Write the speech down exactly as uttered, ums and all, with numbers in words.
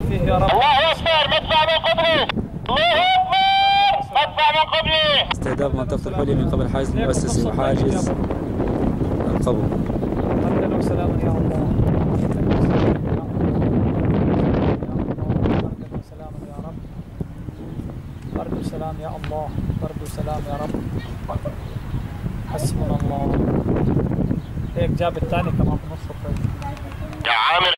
فيه يا رب. الله اكبر، مدفع من قبله. الله اكبر، مدفع من قبله. استهداف منطقة الحلي من قبل حاجز المؤسسي وحاجز القبو. ردوا سلاما يا الله. بردوا سلام يا الله، بردوا سلام يا رب. حسبنا الله. هيك جاب الثاني كمان في نص الطريق. يا عامر